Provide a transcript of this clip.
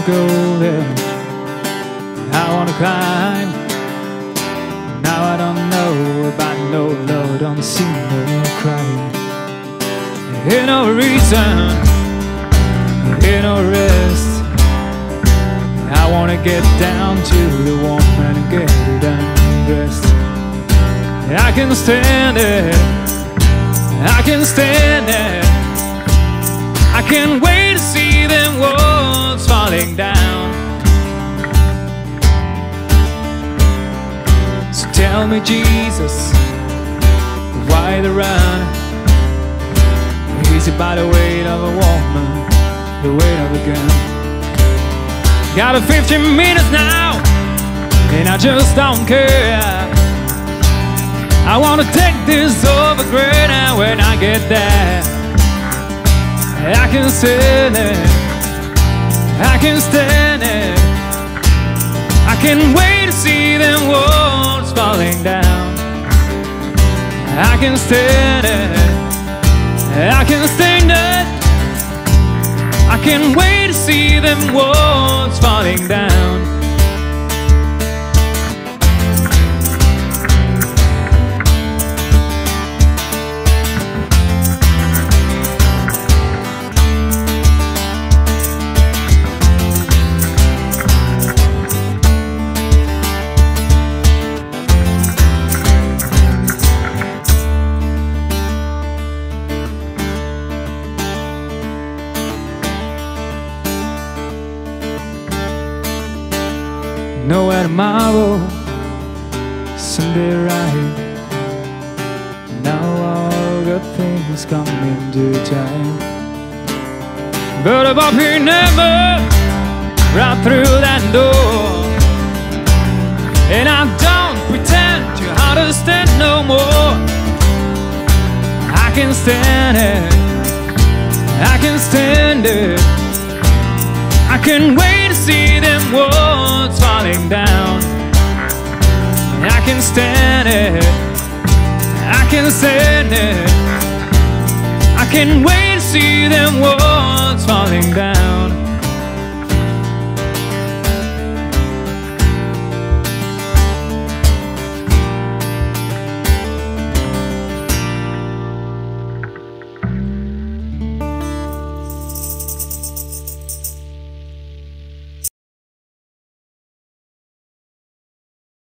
go there. I wanna climb. Now I don't know about no love, don't see no crying. Ain't no reason, ain't no rest. I wanna get down to the woman and get it undressed. I can stand it, I can stand it. I can't wait to see them walls falling down. So tell me, Jesus, why the run? Is it by the weight of a woman, the weight of a gun? Got a 15 minutes now, and I just don't care. I wanna take this over great now when I get there. I can stand it, I can stand it. I can't wait to see them walls falling down. I can stand it, I can stand it. I can't wait to see them walls falling down. Nowhere tomorrow, Sunday right. Now all good things come in due time. But above here never, right through that door. And I don't pretend to understand no more. I can stand it, I can stand it. I can't wait to see them walls falling down. I can stand it, I can stand it. I can't wait to see them walls falling down.